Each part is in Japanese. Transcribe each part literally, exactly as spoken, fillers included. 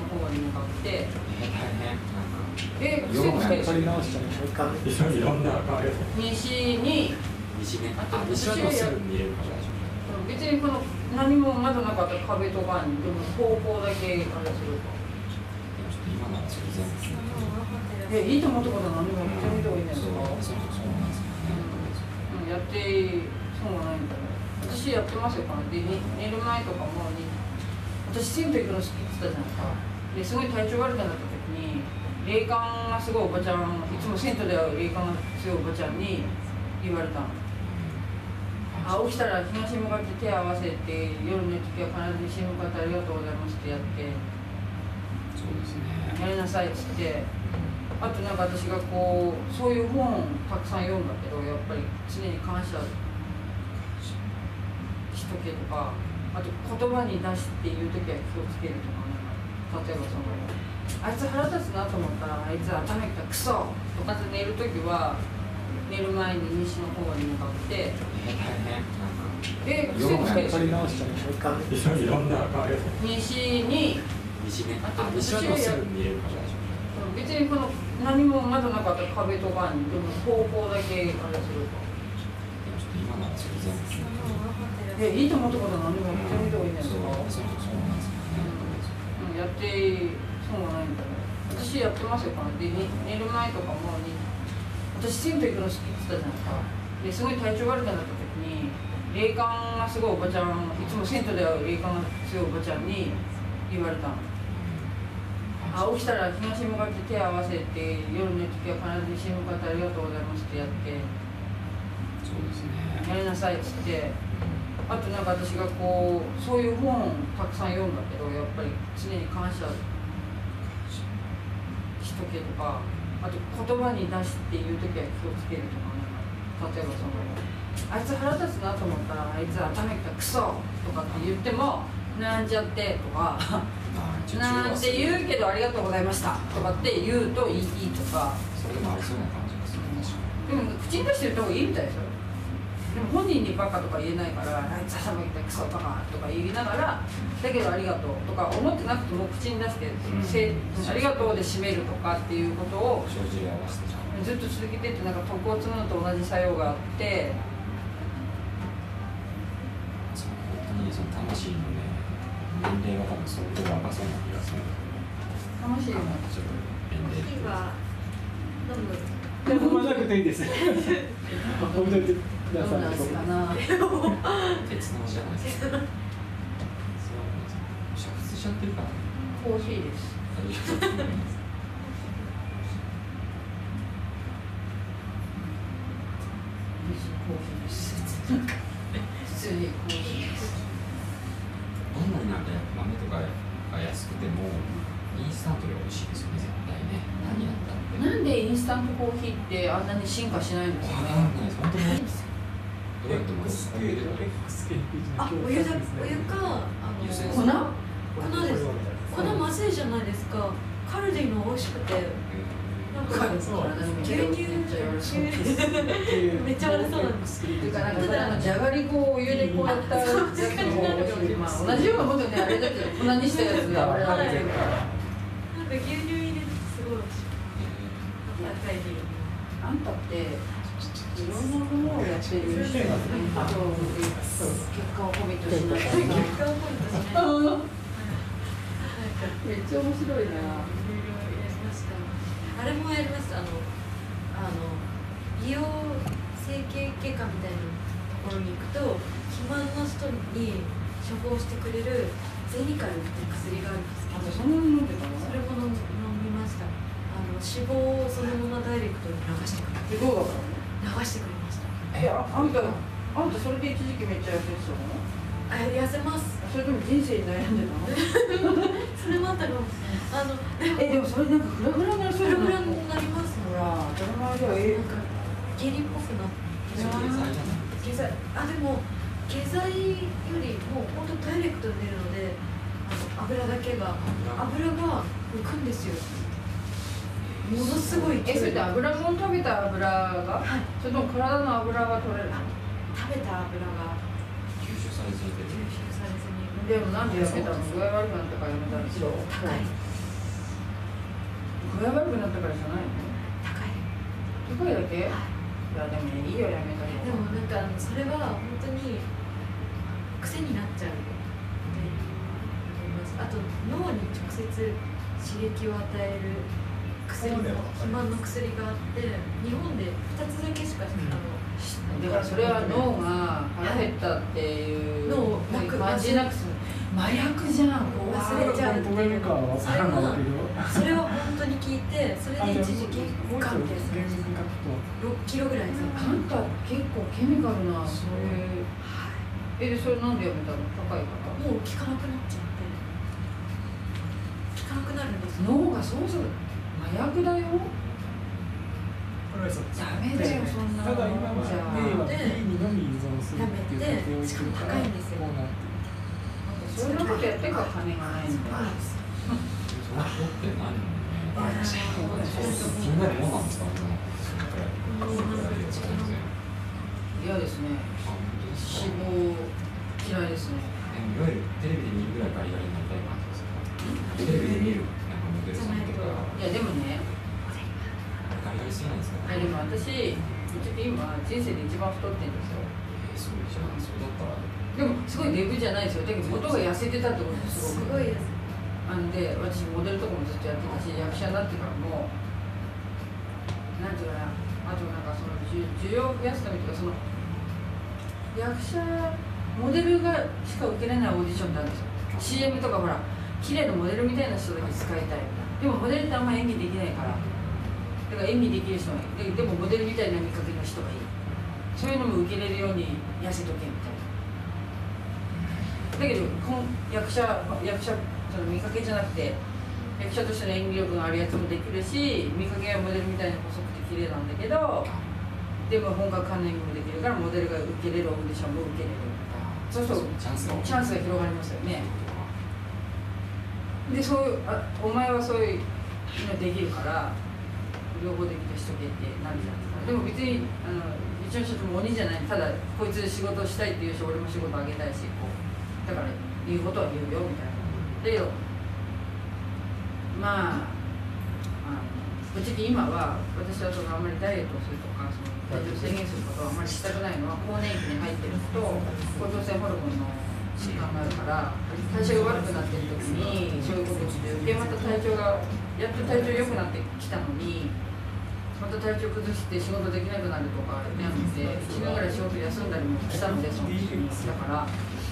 方に向かって、 え、取り直しちゃうの？いろんな西に、 西ね。あ、西はでもすぐ見れるから大丈夫。 別にこの何もまだなかった壁とかにでも方向だけあれするか。 今ならそれ全部。 え、いいと思ったことは何もやってみた方がいいんですか？ そうそうなんですよね。 やって損はないんだね。私やってますよ、で寝る前とかもに私銭湯行くの好きって言ったじゃないですか。ですごい体調悪くなった時に霊感がすごいおばちゃん、いつも銭湯で会う霊感が強いおばちゃんに言われたの。あ、起きたら東に向かって手を合わせて夜寝る時は必ず西に向かってありがとうございますってやってそうですね、 やりなさいっつって、あとなんか私がこうそういう本たくさん読んだけど、やっぱり常に感謝しとけとか、あと言葉に出して言う時は気をつけるとか、なんか例えばそのあいつ腹立つなと思ったらあいつ頭きたクソとかって寝る時は寝る前に西の方に向かってえ、取り直しちゃうの？いろんな西に西ね。あ、西はでもすぐ見れるから大丈夫。 別にこの何もまだなかった壁とかにでも方向だけあれするか。 今ならそれ全部。 え、いいと思ったことは何もやってみた方がいいんですか？ そうなんですよね。 やって損はないんだね。私やってますよ、で寝る前とかもに私銭湯行くの好きって言ったじゃないですか。ですごい体調悪くなった時に霊感がすごいおばちゃん、いつも銭湯で会う霊感が強いおばちゃんに言われたの。あ、起きたら東に向かって手を合わせて夜寝る時は必ず西に向かってありがとうございますってやってそうですね、 やりなさいっつって、あとなんか私がこうそういう本たくさん読んだけど、やっぱり常に感謝しとけとか、あと言葉に出して言う時は気をつけるとか、なんか例えばそのあいつ腹立つなと思ったらあいつ頭きたクソとかって言ってもなんちゃってとかなんて言うけどありがとうございましたとかって言うといいとか。 それでもありそうな感じがする。 でも口に出してる方がいいみたいですよ。でも本人にバカとか言えないから、あいつ頭きたクソとかとか言いながら、だけどありがとうとか思ってなくても口に出して、うん、せありがとうで締めるとかっていうことをずっと続けてって、なんか徳を積むのと同じ作用があって、 本当にその魂のね、年齢は多分相当若そうな気がする。 魂はちょっと年齢は飲む。 飲まなくていいです。置いといてください。 どうなんすかな。 鉄のじゃないですか。そう煮沸しちゃってるから。 コーヒーです。普通にコーヒーです。 どんなになんか豆とかが安くてもインスタントで美味しいですよね、絶対ね。何やったって。 なんでインスタントコーヒーってあんなに進化しないんですかね。 本当にないですよ。どうやってもあ、お湯だ、お湯か、あの粉？ 粉です。粉まずいじゃないですか。カルディの美味しくて。なんか牛乳めっちゃ悪そうなんです。 っていうかなんかそれあのじゃがりこをお湯でこうやったやつも美味しい。まあ同じようなことね、あれだけど粉にしたやつがあれなんですよ。 なんか牛乳入れてすごい美味しい。 あんたっていろんなものをやってる人がね、結果をコミットしながら。結果をコミットしない。めっちゃ面白いな。 あれもやりました。あの、あの美容整形外科みたいなところに行くと、肥満の人に処方してくれるゼニカルっていう薬があるんですけど、 そんなに飲んでたの？ それも飲みました。あの脂肪をそのままダイレクトに流してくれる。 どうだったの？ 流してくれました。 え、あ、あんた、あんたそれで一時期めっちゃ痩せてたの？ あ、痩せます。 それとも人生に悩んでたの？ それもあったかも。あの、 え、でもそれなんかフラフラになりそうフラな。 フラになります。 ほら、当たり前だよ。え、 なんか下痢っぽくなって。下剤。あ、でも下剤よりも本当ダイレクトに出るので、あの油だけが油が浮くんですよ。ものすごい。 え、それで油もん食べた油が、 はい、 それとも体の油が取れるの？ 食べた油が吸収されずに吸収されずに。 でもなんでやめたの？具合悪くなったからやめたんでしょ？ 高い。 具合悪くなったからじゃないの？ 高い。 高いだけ？いやでもね、いいよやめた方が。 でもなんかそれは本当に癖になっちゃうって思います。あと脳に直接刺激を与える薬も肥満の薬があって、日本でふたつだけしか、うん、あのだからそれは脳が腹減ったっていう脳なく感じなくする麻薬じゃん。 忘れちゃうっていうの。それはそれは本当に聞いて、それで一時期ガンってろっキロぐらいです。 あんた結構ケミカルなそういう。えでそれなんでやめたの？高いから。 もう効かなくなっちゃって効かなくなるんですよ。 脳がそうそう麻薬だよ。 ダメだよそんなの。 ただ今は A は B にのみ依存するっていう過程をしかも高いんですよ。 そんなことやってから金がないんだよ。 その人って何？みんなどうなんですか？ 嫌ですね。脂肪嫌いですね。 いわゆるテレビで見るぐらいガリガリになりたい感じですか？テレビで見るなんかモデルさんとか。 いやでもね。 ガリガリすぎないですか？ でも私、今人生で一番太ってるんですよ。 えー、すごいじゃん。それだったら。 でもすごいデブじゃないですよ。だけど元が痩せてたってことですすごいです。 あんで私モデルとかもずっとやってたし、役者になってからもなんていうかな、あとなんかその需要を増やすためとかその役者モデルがしか受けれないオーディションってあるんですよ。シーエム とかほら綺麗なモデルみたいな人だけ使いたい。でもモデルってあんま演技できないから。だから演技できる人がいい。でもモデルみたいな見かけの人がいい。そういうのも受けれるように痩せとけみたいな。だけど役者役者その見かけじゃなくて役者としての演技力があるやつもできるし、見かけはモデルみたいに細くて綺麗なんだけど、でも本格観念もできるからモデルが受けれるオーディションも受けれる。そうするとチャンスがチャンスが広がりますよね。でそういうあお前はそういうのできるから両方できるしとけってなるじゃないですか。でも別にあのうちの人も鬼じゃない。ただこいつ仕事したいっていうし、俺も仕事あげたいし、こうだから言うことは言うよみたいな。だけどまあ、あのぶっちゃけ今は私はそのあんまりダイエットをするとかその体重を制限することはあんまりしたくないのは、更年期に入ってると甲状腺ホルモンの疾患があるから代謝が悪くなってる時にそういうことをして、でまた体調がやっと体調良くなってきたのにまた体調崩して仕事できなくなるとかなので、いちねんぐらい仕事休んだりもしたので、その時にだから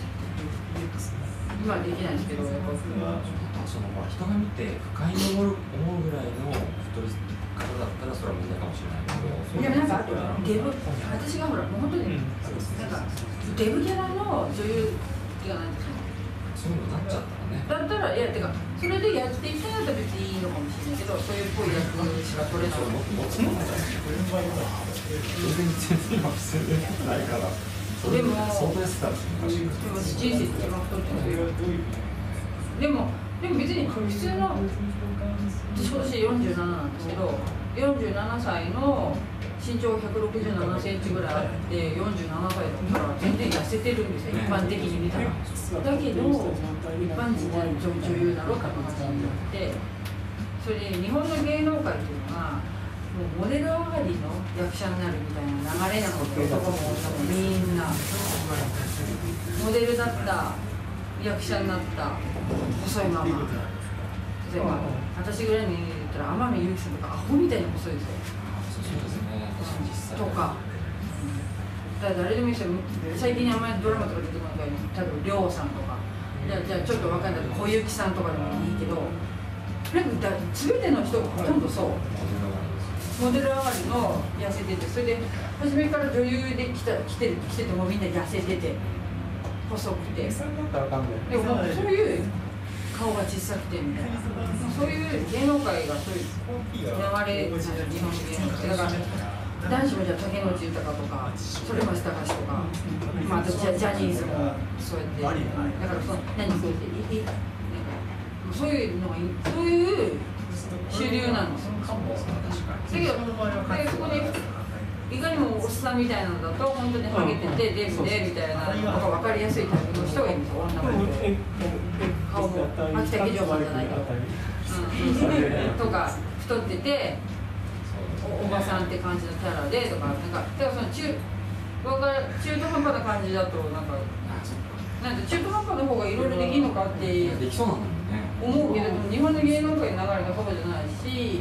今はできないんですけど、やっぱその人が見て不快に思う思うぐらいの太り方だったらそれは問題かもしれないけど、 いやなんかデブ私がほらもう本当になんかデブキャラの女優っていうかなんですか、 そういうのになっちゃったらね。 だったらいやてかそれでやっていきたいんだったら別にいいのかもしれないけど、そういうっぽい役しか取れない。 もっともっともっと全然今普通でないから。 でも相当やってたんですよ昔。 でも人生で一番太ってますよ。でもでも別に普通の私今年よんじゅうなななんですけど、よんじゅうななさいの身長ひゃくろくじゅうななセンチぐらいあってよんじゅうななさいだったら全然痩せてるんですよ、一般的に見たら。だけど一般人で女優だろうかの話になって、それで日本の芸能界っていうのがもうモデル上がりの役者になるみたいな流れなので、男も女もみんなモデルだった役者になった細いまま、例えば私ぐらいに言ったら天海祐希さんとかアホみたいに細いですよ。 そうですね、実際とか、だから誰でもいいですよ。最近あんまりドラマとか出てこないから、多分亮さんとか、じゃあじゃあちょっと分かんないけど小雪さんとかでもいいけど、なんか全ての人がほとんどそう。モデル上がりの痩せてて、それで初めから女優で来た来てる来ててもみんな痩せてて細くて、でももうそういう顔が小さくてみたいな、そういう芸能界がそういう流れなんですよ、日本の芸能界だから。男子もじゃあ竹野内豊とか反町隆史とか、まあ、あとジャジャニーズもそうやって、だからその何こうやっていいなんかそういうのがいい、そういう主流なんですよ。だけど、だけどそこにいかにもおっさんみたいなのだと本当にハゲててデブでみたいなのが分かりやすいタイプの人がいるんですよ、女の子で。顔も秋田家城さんじゃないか、うん、とか太ってて お, おばさんって感じのキャラでとか、なんかだからその 中, 中途半端な感じだとなんかなんか中途半端な方がいろいろできるのかってできそうなんだよね思うけど、日本の芸能界の流れがそうじゃないし、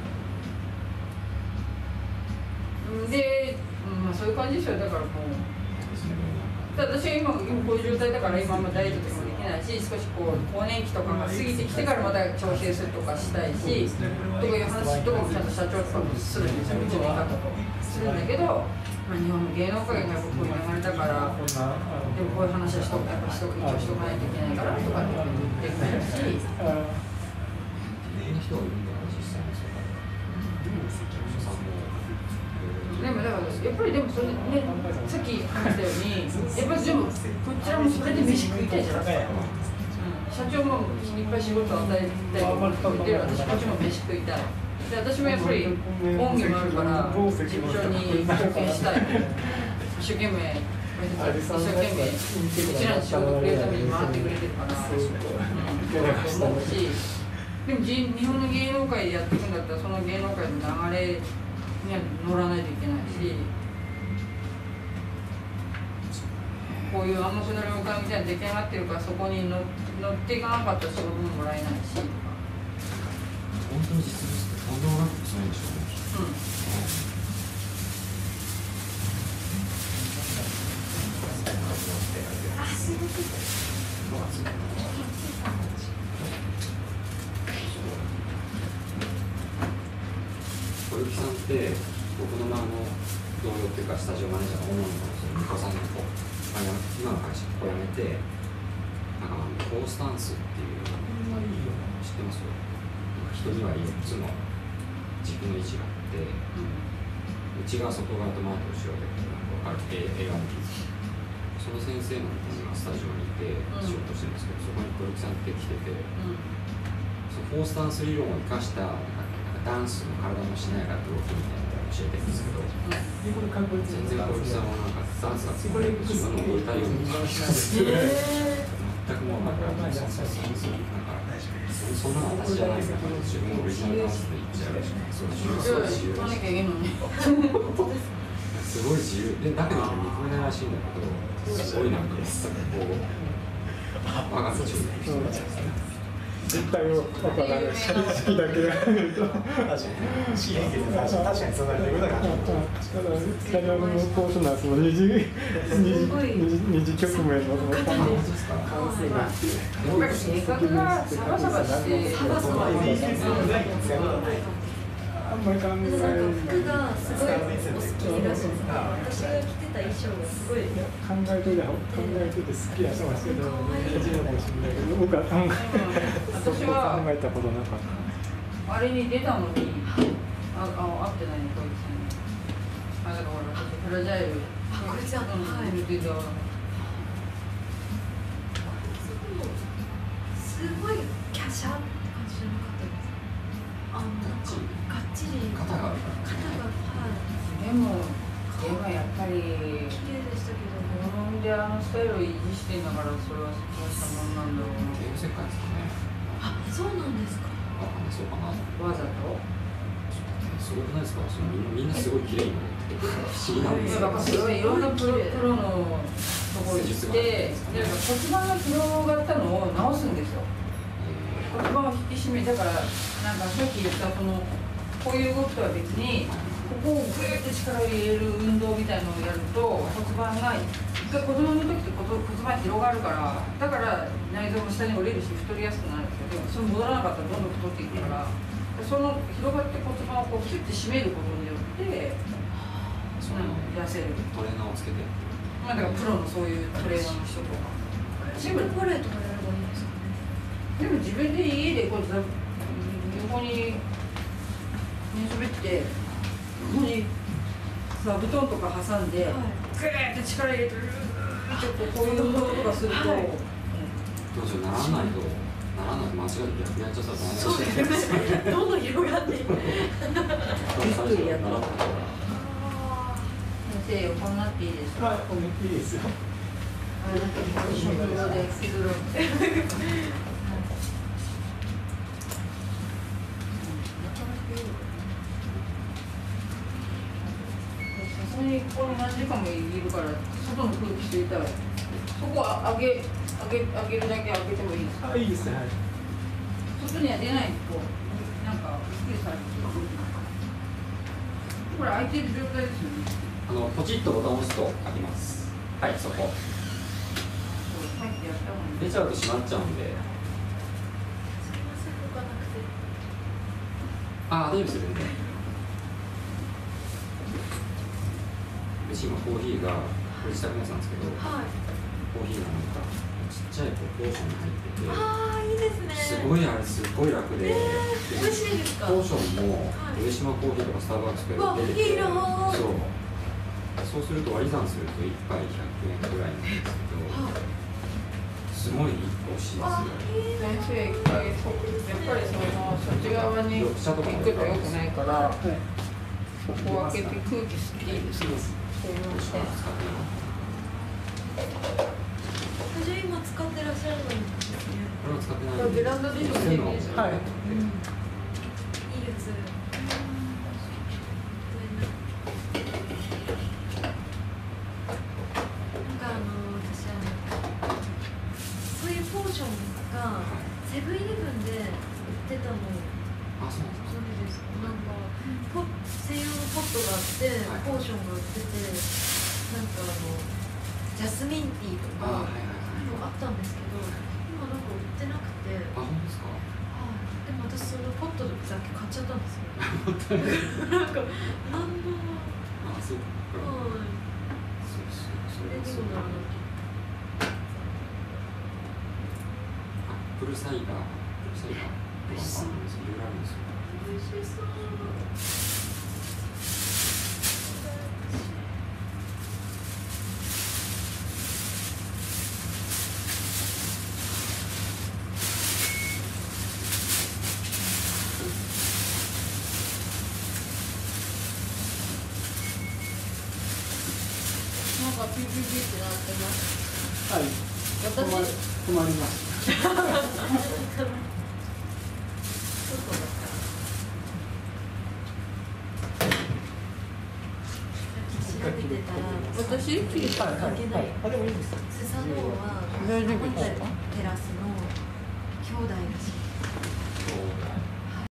で、うんまあ、そういう感じですよ。だからもう私は 今, 今こういう状態だから今あんまダイエットとかもできないし、少しこう更年期とかが過ぎてきてからまた調整するとかしたいし、とかいう話とかもちゃんと社長とかもするんですよ、うちの方とするんだけど、まあ、日本の芸能界がこういう流れだから、でもこういう話はしとやっぱしと一応しとかないといけないからとかって言ってくれるし。でもだからやっぱりでもそれね、さっき話したように、やっぱりでもこちらもそれで飯食いたいじゃないですか。うん、社長もいっぱい仕事を与えたいと思ってる、私こっちも飯食いたい。で私もやっぱり恩義もあるから事務所に貢献したい。一生懸命一生懸命うちらの仕事をくれるために回ってくれてるから、うん、思うし、でも日本の芸能界でやっていくんだったらその芸能界の流れには乗らないといけないし、こういう暗黙の了解みたいな出来上がってるからそこに乗っていかなかったら仕事ももらえないし。 本当に実物ってとんでもなく強いんでしょうね。うん小雪さんって僕のあの同僚っていうかスタジオマネージャーの女の子の美子さんの子、まあ、今の会社を辞めてなんかコースタンスっていうのを知ってます？人にはよっつの軸の位置があって、うん、内側外側と前と後ろでなんか分かる映画の技術、その先生の今スタジオにいて仕事してるんですけど、そこに小雪さんって来てて、うん、そのフォースタンス理論を生かしたなんかダンスの体のしなやかな動きみたいなのを教えてるんですけど、うん、全然小雪さんはなんかダンスがつまり自分の踊りたいように全くもうなんかなんかそんなの私じゃないから自分のオリジナルダンスでいっちゃうし、そう自由だしすごい自由で、だけど認めないらしいんだけど、すごいなんか全くこう我が道を実態を分からない、式だけが見ると確かに確かにそんなにだからキャリアのコースナースの二次二次局面の関数が性格がサバサバしてサバサバあんまり考えない。 服がすごいお好きらしい。私が着てた衣装がすごい。 考えてて考えてて好きや人が好きだろうね。一年かもしれないけど、僕は考え私は考えたことなかった。 あれに出たのに、ああ合ってないの小雪さんに。あだから私フラジャイル。 あこれじゃん。はい。 出た。 すごいキャシャって感じじゃなかったです。あのなんかがっちり肩があるから肩がはいでもでもやっぱり綺麗でしたけど好んであのスタイルを維持してんだからそれはそうしたもんなんだろうな。 ゲーム世界ですかね。 あそうなんですか。 あそうかな。 わざとすごくないですか。そのみんなすごい綺麗に不思議なんですよ。 だからそれはいろんなプロプロのところに行って骨盤が広がったのを直すんですよ。骨盤を引き締めだからなんかさっき言ったこのこういう動きとは別にここをグーッと力を入れる運動みたいなのをやると骨盤が一回子供の時って骨盤広がるからだから内臓も下に降りるし太りやすくなるんですけど、それ戻らなかったらどんどん太っていくからその広がって骨盤をこうキュッて締めることによって痩せるトレーナーをつけてまあだからプロのそういうトレーナーの人とかシングルバレーとかやればいいんですかね。 でも自分で家でこう横に寝そべってここに座布団とか挟んで、はい、グーって力入れてルーってこういう運動とかすると、はい、 どうしようならないとならないと間違えて逆にやっちゃったらそうですねどんどん広がっていくゆっくりやって先生横になっていいですか。 はい、こんいいですよ。 あれだけ食堂で削るさすがにここに何時間もいるから外の空気吸いたい。そこは上げ上げ上げるだけ上げてもいいですか？ あ、いいですね。はい。 外には出ないとなんかびっくりされて、これ開いてる状態ですよね。 あのポチッとボタンを押すと開きます。はい、そこ。 入ってやった方がいい。 出ちゃうと閉まっちゃうんで。 すみません、動かなくて。 ああ、大丈夫ですよ、全然。うち今コーヒーが、これ自宅のやつなんですけど、 はい。 コーヒーがなんかちっちゃいこうポーションに入ってて、 ああ、いいですね。 すごいあれすごい楽で、 えー、美味しいですか？ ポーションもはい上島コーヒーとかスターバックスとわかで出てて、 いいなー。 そうそうすると割り算するといっぱいひゃくえんぐらいなんですけど、 はい。 すごい美味しいですあよ。、 いいな。 先生一回やっぱりそのそっち側に行くと良くないから、ここを開けて空気吸っていいですか？すみません。 じゃあ今使ってらっしゃるのですね。 これは使ってないこれベランダでもできるんですよ。 はい。 いいやつ。なんかあの私あのそういうポーションがセブンイレブンで売ってたの。 あ、そうなんですか。 そうです。なんかポ専用のポットがあって、 はいポーションが売ってて、なんかあのジャスミンティーとかあ、はいはいはい。 そういうのがあったんですけど、今なんか売ってなくて。 あ、本当ですか。 はい、でも私そのポットだけ買っちゃったんですよ。なんか何の、 あ、そうか。 はい、 そうそう、そそれれはそうだ。 にもならなアップルサイダー、アップルサイダーとかもあるんですよ。いろいろあるんですよ。 美味しそう。 なんかピーピーピーってなってます。 はい。止まり私止まりました。 ちょっとだった。調べてたら、 私はいはいはい。あ、でもいいです。 スサノオは大丈夫ホテルですか？ テラスの兄弟らしい。